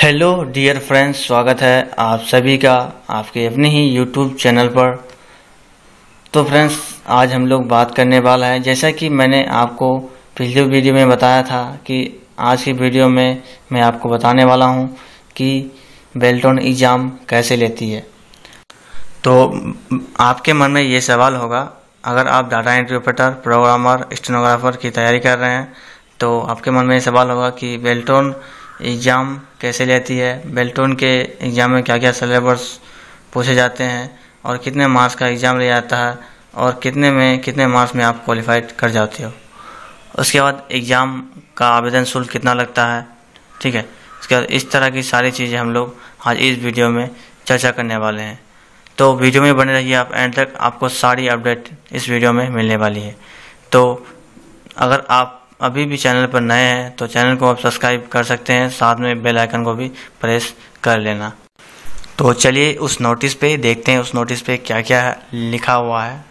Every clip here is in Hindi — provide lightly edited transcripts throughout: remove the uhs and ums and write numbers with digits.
हेलो डियर फ्रेंड्स, स्वागत है आप सभी का आपके अपने ही यूट्यूब चैनल पर। तो फ्रेंड्स, आज हम लोग बात करने वाला है, जैसा कि मैंने आपको पिछले वीडियो में बताया था कि आज की वीडियो में मैं आपको बताने वाला हूं कि बेल्टॉन एग्ज़ाम कैसे लेती है। तो आपके मन में ये सवाल होगा, अगर आप data entry operator, programmer, stenographer की तैयारी कर रहे हैं तो आपके मन में ये सवाल होगा कि बेल्टॉन एग्ज़ाम कैसे लेती है, बेल्टॉन के एग्ज़ाम में क्या क्या सिलेबस पूछे जाते हैं और कितने मार्क्स का एग्ज़ाम लिया जाता है और कितने मार्क्स में आप क्वालिफाइड कर जाते हो। उसके बाद एग्ज़ाम का आवेदन शुल्क कितना लगता है, ठीक है। उसके बाद इस तरह की सारी चीज़ें हम लोग आज इस वीडियो में चर्चा करने वाले हैं। तो वीडियो में बने रहिए आप एंड तक, आपको सारी अपडेट इस वीडियो में मिलने वाली है। तो अगर आप अभी भी चैनल पर नए हैं तो चैनल को आप सब्सक्राइब कर सकते हैं, साथ में बेल आइकन को भी प्रेस कर लेना। तो चलिए उस नोटिस पे देखते हैं, उस नोटिस पे क्या क्या लिखा हुआ है।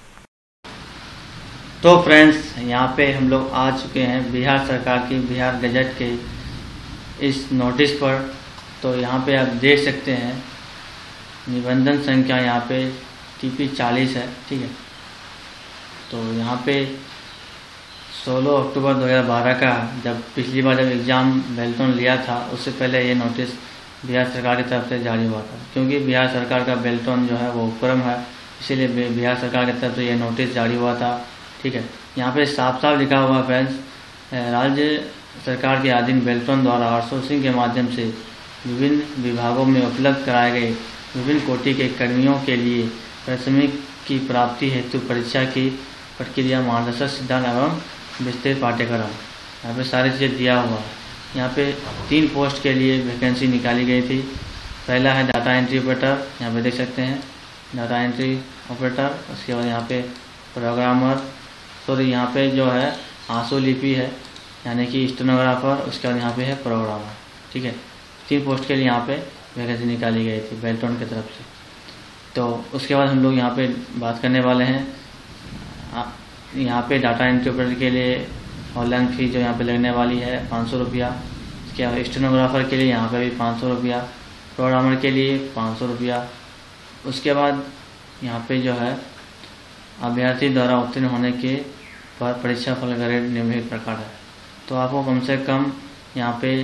तो फ्रेंड्स, यहाँ पे हम लोग आ चुके हैं बिहार सरकार की बिहार गजट के इस नोटिस पर। तो यहाँ पे आप देख सकते हैं निबंधन संख्या यहाँ पे TP 40 है, ठीक है। तो यहाँ पे 16 अक्टूबर 2012 का, जब पिछली बार जब एग्ज़ाम बेल्टॉन लिया था उससे पहले ये नोटिस बिहार सरकार की तरफ से जारी हुआ था। क्योंकि बिहार सरकार का बेल्टॉन जो है वो उपक्रम है, इसीलिए बिहार सरकार की तरफ से ये नोटिस जारी हुआ था, ठीक है। यहाँ पे साफ साफ लिखा हुआ है फ्रेंड्स, राज्य सरकार के अधीन बेल्टॉन द्वारा आउटसोर्सिंग के माध्यम से विभिन्न विभागों में उपलब्ध कराए गए विभिन्न कोटि के कर्मियों के लिए पारिश्रमिक की प्राप्ति हेतु परीक्षा की प्रक्रिया, मार्गदर्शक सिद्धांत एवं विस्तृत पाठ्यक्रम, यहाँ पे सारी चीज़ें दिया हुआ है। यहाँ पे 3 पोस्ट के लिए वैकेंसी निकाली गई थी। पहला है डाटा एंट्री ऑपरेटर, यहाँ पे देख सकते हैं डाटा एंट्री ऑपरेटर। उसके बाद यहाँ पे प्रोग्रामर, यहाँ पे जो है आशुलिपि है यानी कि स्टेनोग्राफर। उसके बाद यहाँ पे है प्रोग्रामर, ठीक है। 3 पोस्ट के लिए यहाँ पे वैकेंसी निकाली गई थी बेल्टॉन की तरफ से। तो उसके बाद हम लोग यहाँ पे बात करने वाले हैं, यहाँ पे डाटा एंट्री ऑपरेटर के लिए ऑनलाइन फीस जो यहाँ पे लगने वाली है 500 रुपया। इसके बाद स्टेनोग्राफर के लिए यहाँ पे भी 500 रुपया, प्रोग्रामर के लिए 500 रुपया। उसके बाद यहाँ पे जो है अभ्यर्थी द्वारा उत्तीर्ण होने के पर परीक्षा फल ग्रेड निम्नलिखित प्रकार है। तो आपको कम से कम यहाँ पे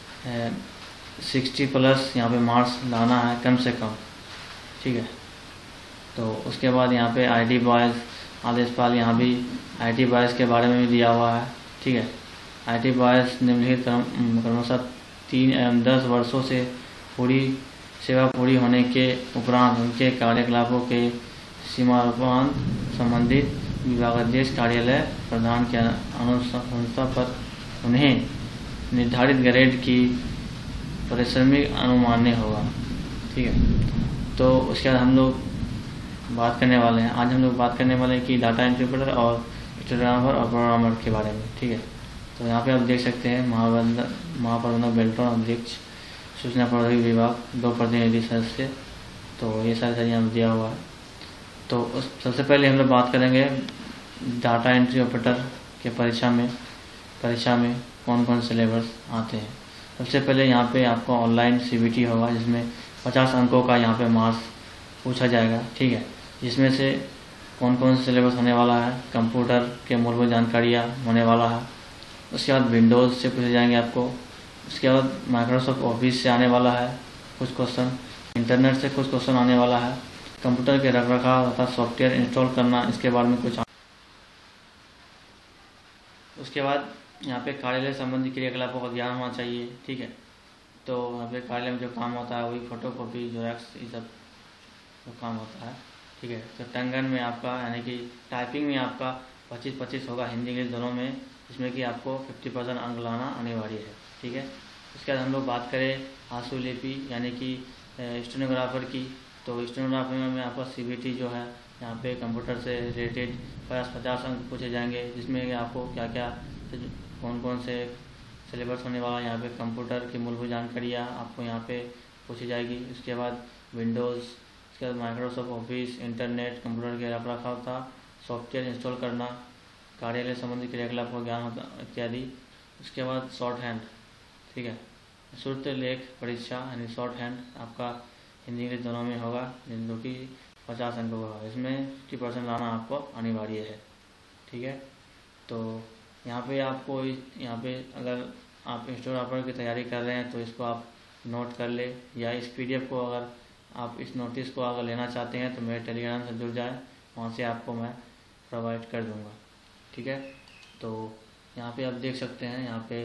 60+ यहाँ पे मार्क्स लाना है कम से कम, ठीक है। तो उसके बाद यहाँ पे IT बॉयज़ आदेशपाल, यहाँ भी IT बॉयज़ के बारे में भी दिया हुआ है, ठीक है। IT बॉयज़ निम्नलिखित क्रमशः 3 एवं 10 वर्षों से सेवा पूरी होने के उपरांत उनके कार्यकलापों के सीमांकन संबंधित विभागाध्यक्ष कार्यालय प्रधान के अनुशंसा पर उन्हें निर्धारित ग्रेड की पारिश्रमिक अनुमान्य होगा, ठीक है। तो उसके बाद हम लोग बात करने वाले हैं, आज हम लोग बात करने वाले हैं कि डाटा एंट्री ऑपरेटर और स्टेनोग्राफर और प्रोग्रामर के बारे में, ठीक है। तो यहाँ पे आप देख सकते हैं महाप्रबंधक बेल्टॉन अध्यक्ष सूचना प्रौद्योगिकी विभाग 2 प्रतिनिधि सदस्य। तो ये सारी चीज़ें दिया हुआ है। तो सबसे पहले हम लोग बात करेंगे डाटा एंट्री ऑपरेटर के परीक्षा में कौन कौन सिलेबस आते हैं। सबसे पहले यहाँ पे आपको ऑनलाइन CBT होगा, जिसमें 50 अंकों का यहाँ पे मार्क्स पूछा जाएगा, ठीक है। जिसमें से कौन कौन सा सिलेबस होने वाला है, कंप्यूटर के मूलभूत जानकारियाँ होने वाला है। उसके बाद विंडोज़ से पूछे जाएंगे आपको। उसके बाद माइक्रोसॉफ्ट ऑफिस से आने वाला है कुछ क्वेश्चन, इंटरनेट से कुछ क्वेश्चन आने वाला है, कंप्यूटर के रखरखाव तथा सॉफ्टवेयर इंस्टॉल करना, इसके बारे में कुछ। उसके बाद यहाँ पे कार्यालय संबंधी क्रियाकलापों का ज्ञान होना चाहिए, ठीक है। तो यहाँ पे कार्यालय में जो काम होता है वही फोटोकॉपी, जेरॉक्स, ये सब जो काम होता है, ठीक है। तो टंगन में आपका यानी कि टाइपिंग में आपका 25-25 होगा, हिंदी इंग्लिश दोनों में, जिसमें कि आपको 50% अंक लाना अनिवार्य है, ठीक है। उसके बाद हम लोग बात करें आशुलिपि यानी कि स्टेनोग्राफर की। तो स्टेनोग्राफर में आपका CBT जो है यहाँ पे कंप्यूटर से रिलेटेड 50 अंक पूछे जाएंगे, जिसमें कि आपको क्या क्या कौन कौन से सिलेबस होने वाला है। यहाँ पे कंप्यूटर की मूलभूत जानकारियाँ आपको यहाँ पे पूछी जाएगी। उसके बाद विंडोज़, उसके बाद माइक्रोसॉफ्ट ऑफिस, इंटरनेट, कंप्यूटर के रखरखाव था, सॉफ्टवेयर इंस्टॉल करना, कार्यालय संबंधी क्रियाकलाप का ज्ञान होता इत्यादि। उसके बाद शॉर्ट हैंड, ठीक है। शुद्ध लेख परीक्षा यानी शॉर्ट हैंड आपका हिंदी इंग्लिश दोनों में होगा, जो कि 50 अंकों का होगा। इसमें 50% लाना आपको अनिवार्य है। ठीक है, तो यहाँ पे आपको यहाँ पे अगर आप स्टेनोग्राफर की तैयारी कर रहे हैं तो इसको आप नोट कर ले, या इस PDF को अगर आप इस नोटिस को अगर लेना चाहते हैं तो मेरे टेलीग्राम से जुड़ जाए, वहाँ से आपको मैं प्रोवाइड कर दूँगा। ठीक है, तो यहाँ पे आप देख सकते हैं, यहाँ पे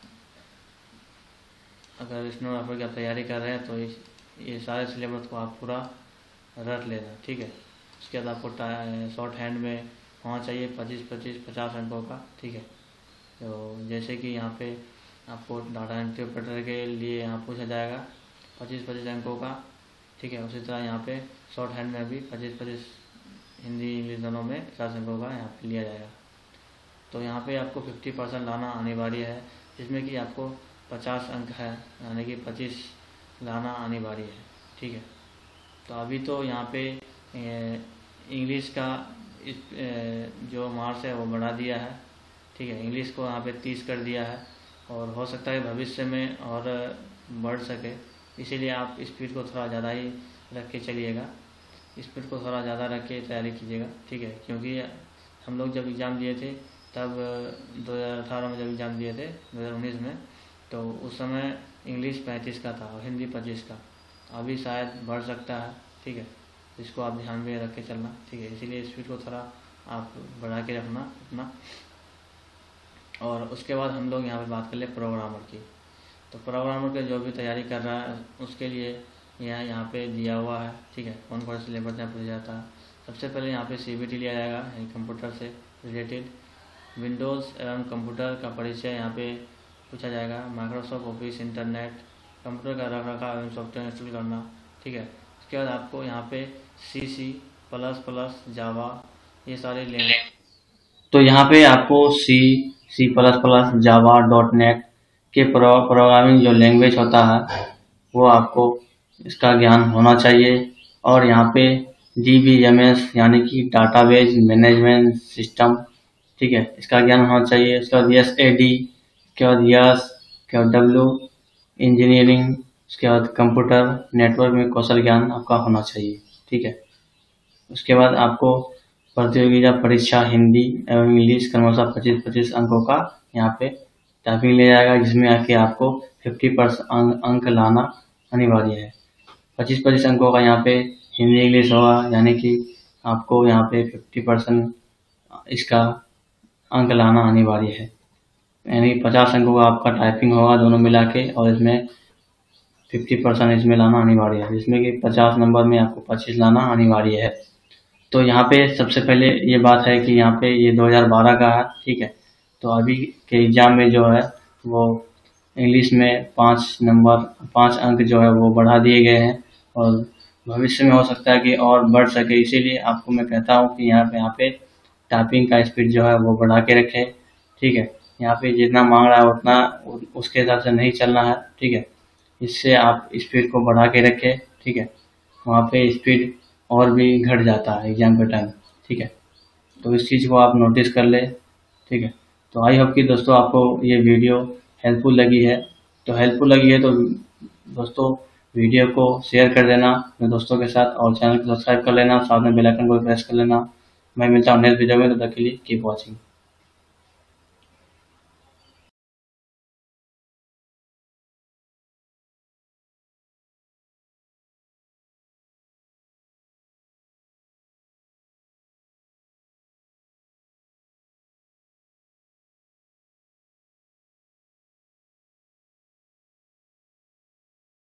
अगर स्टेनोग्राफर की आप तैयारी कर रहे हैं तो ये सारे सिलेबस को आप पूरा रट लेना। ठीक है, उसके बाद आपको शॉर्ट हैंड में होना चाहिए 50 अंकों का। ठीक है, तो जैसे कि यहाँ पे आपको डाटा एंट्री ऑपरेटर के लिए यहाँ पूछा जाएगा 25 अंकों का। ठीक है, उसी तरह यहाँ पे शॉर्ट हैंड में भी 25 हिंदी इंग्लिश दोनों में 50 अंकों का यहाँ पे लिया जाएगा। तो यहाँ पे आपको 50% लाना अनिवार्य है, जिसमें कि आपको 50 अंक है, यानी कि 25 लाना अनिवार्य है। ठीक है, तो अभी तो यहाँ पे इंग्लिश का जो मार्क्स है वो बढ़ा दिया है। ठीक है, इंग्लिश को यहाँ पे 30 कर दिया है, और हो सकता है भविष्य में और बढ़ सके, इसीलिए आप स्पीड को थोड़ा ज़्यादा ही रख के चलिएगा, स्पीड को थोड़ा ज़्यादा रख के तैयारी कीजिएगा। ठीक है, क्योंकि हम लोग जब एग्ज़ाम दिए थे तब 2018 में जब एग्ज़ाम दिए थे 2019 में, तो उस समय इंग्लिश 35 का था और हिंदी 25 का, अभी शायद बढ़ सकता है। ठीक है, इसको आप ध्यान में रख के चलना। ठीक है, इसीलिए स्पीड को थोड़ा आप बढ़ा के रखना अपना। और उसके बाद हम लोग यहाँ पे बात कर ले प्रोग्रामर की। तो प्रोग्रामर के जो भी तैयारी कर रहा है उसके लिए यहाँ पे दिया हुआ है। ठीक है, कौन कौन से सिलेबस यहाँ पूछा जाता है। सबसे पहले यहाँ पे CBT लिया जाएगा, यानी कंप्यूटर से रिलेटेड। विंडोज़ एवं कंप्यूटर का परिचय यहाँ पे पूछा जाएगा। माइक्रोसॉफ्ट ऑफिस, इंटरनेट, कंप्यूटर का रखरखाव एवं सॉफ्टवेयर इंस्टॉल करना। ठीक है, उसके बाद आपको यहाँ पे C++, जावा, ये सारे लेंगे। तो यहाँ पे आपको C++, जावा, .NET के प्रोग्रामिंग जो लैंग्वेज होता है वो आपको इसका ज्ञान होना चाहिए। और यहाँ पे DBMS यानी कि डाटाबेस मैनेजमेंट सिस्टम, ठीक है, इसका ज्ञान होना चाहिए। उसके बाद SAD, उसके बाद उसके बाद W इंजीनियरिंग, उसके बाद कंप्यूटर नेटवर्क में कौशल ज्ञान आपका होना चाहिए। ठीक है, उसके बाद आपको प्रतियोगिता परीक्षा हिंदी एवं इंग्लिश क्रमशः 25 अंकों का यहाँ पे टाइपिंग ले जाएगा, जिसमें आके आपको 50% अंक लाना अनिवार्य है। 25 अंकों का यहाँ पे हिंदी इंग्लिश होगा, यानी कि आपको यहाँ पे 50% इसका अंक लाना अनिवार्य है, यानी 50 अंकों का आपका टाइपिंग होगा दोनों मिला के, और इसमें 50% इसमें लाना अनिवार्य है, जिसमें कि 50 नंबर में आपको 25 लाना अनिवार्य है। तो यहाँ पे सबसे पहले ये बात है कि यहाँ पे ये 2012 का है। ठीक है, तो अभी के एग्ज़ाम में जो है वो इंग्लिश में 5 अंक जो है वो बढ़ा दिए गए हैं, और भविष्य में हो सकता है कि और बढ़ सके। इसीलिए आपको मैं कहता हूँ कि यहाँ पे टाइपिंग का स्पीड जो है वो बढ़ा के रखें। ठीक है, यहाँ पे जितना मांग रहा है उतना उसके हिसाब से नहीं चलना है। ठीक है, इससे आप स्पीड को बढ़ा के रखें। ठीक है, वहाँ पे स्पीड और भी घट जाता है एग्जाम के टाइम। ठीक है, तो इस चीज़ को आप नोटिस कर ले। ठीक है, तो आई होप कि दोस्तों आपको ये वीडियो हेल्पफुल लगी है। तो दोस्तों वीडियो को शेयर कर देना अपने दोस्तों के साथ, और चैनल को सब्सक्राइब कर लेना, साथ में बेल आइकन को प्रेस कर लेना। मैं मिलता हूँ नेक्स्ट वीडियो में, तब तक के लिए कीप वॉचिंग।